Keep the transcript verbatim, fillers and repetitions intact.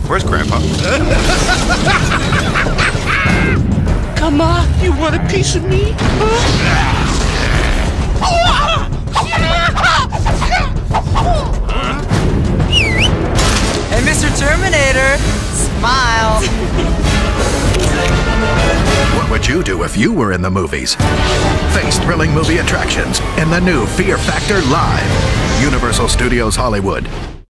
Where's Grandpa? Come on, you want a piece of me? Hey, Mister Terminator, smile. What would you do if you were in the movies? Face thrilling movie attractions in the new Fear Factor Live. Universal Studios Hollywood.